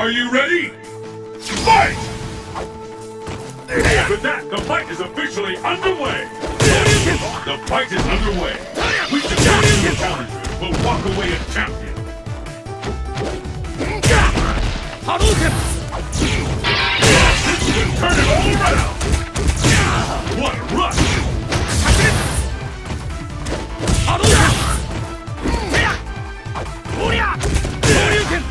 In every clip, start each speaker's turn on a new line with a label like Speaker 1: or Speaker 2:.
Speaker 1: Are you ready? Fight! And with that, the fight is officially underway! The fight is underway! Which of the challengers will walk away a champion?
Speaker 2: Hadouken!
Speaker 1: This can turn it all around! What a rush!
Speaker 2: Hadouken! Hadouken!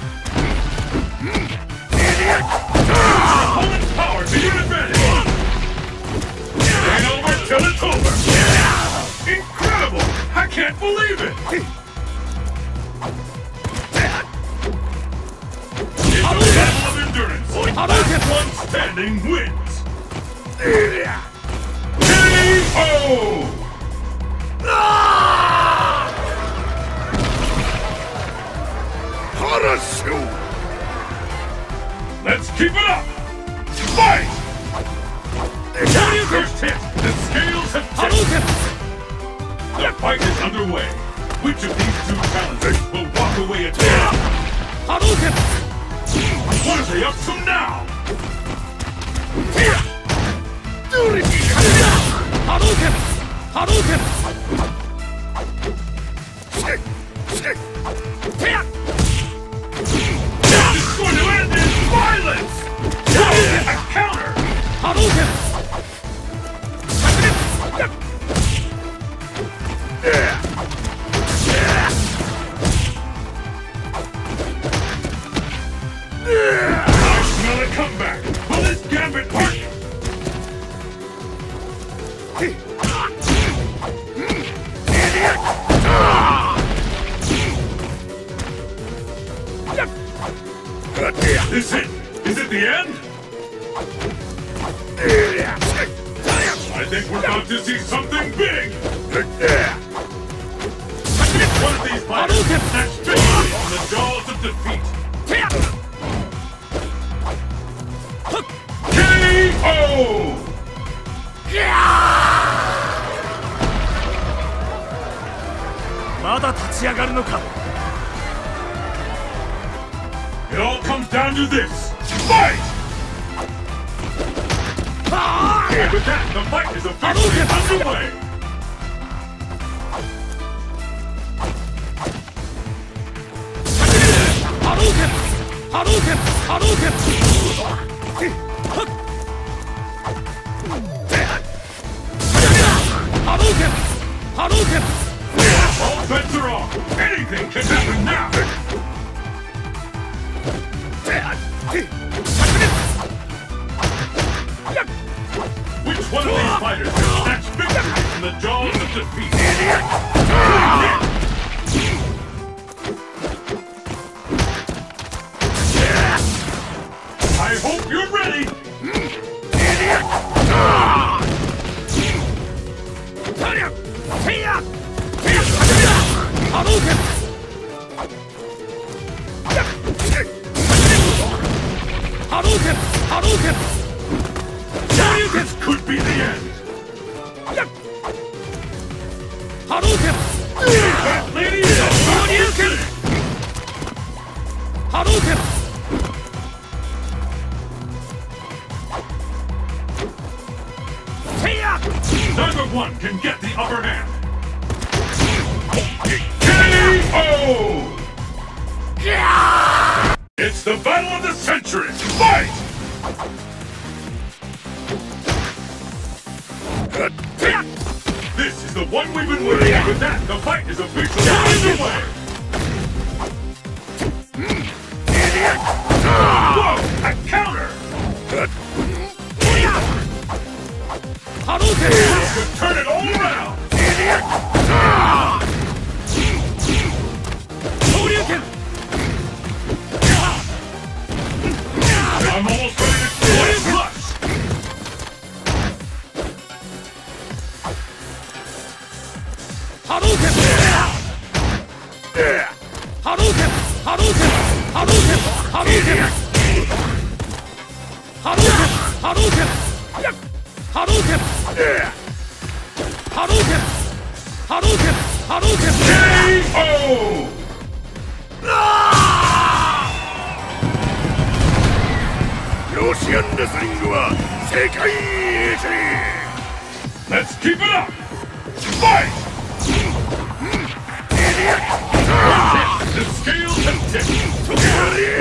Speaker 1: Opponent's power to your advantage! Ain't over till it's over! Incredible! I can't believe it! It's a battle of endurance! Last one standing wins! KO!
Speaker 3: Parachute!
Speaker 1: Let's keep it up! Fight! First hit! The scales have tipped! The fight is underway! Which of these two challengers will walk away a champion?
Speaker 2: Hadouken!
Speaker 1: What are they up to now?
Speaker 2: Hadouken! Hadouken!
Speaker 1: This is going to end in violence! A counter!
Speaker 2: Hadouken!
Speaker 1: I smell a comeback! Will this gambit work? Is it the end? I think we're about to see something big! One of these fighters can snatch victory on the jaws of defeat! KO! It all comes down to this! Fight! And with that, the fight is officially underway!
Speaker 2: Hadouken! Hadouken! Hadouken! Hadouken! Hadouken!
Speaker 1: All bets are off! Anything can happen now! Which one of these fighters can snatch victory from the jaws of defeat? I hope you're ready!
Speaker 2: Hadouken! Hadouken! Hadouken!
Speaker 1: This could be the end!
Speaker 2: Hadouken!
Speaker 1: That lady is about to sing!
Speaker 2: Hadouken!
Speaker 1: Neither one can get the upper hand! KO! It's the battle of the century! Fight! This is the one we've been waiting for. With that, the fight is officially underway! Whoa! A counter!
Speaker 2: Hadouken!
Speaker 1: This could turn it all around!
Speaker 2: Hadouken!
Speaker 1: I'm almost ready to feel it rush!
Speaker 2: Hadouken! Hadouken! Hadouken! Hadouken! Hadouken! Hadouken! Hadouken! Hadouken! Hadouken! Hadouken! Hadouken!
Speaker 1: KO!
Speaker 3: オシアンレスリングは世界一。
Speaker 1: Let's keep it up! Fight! The scales have tipped!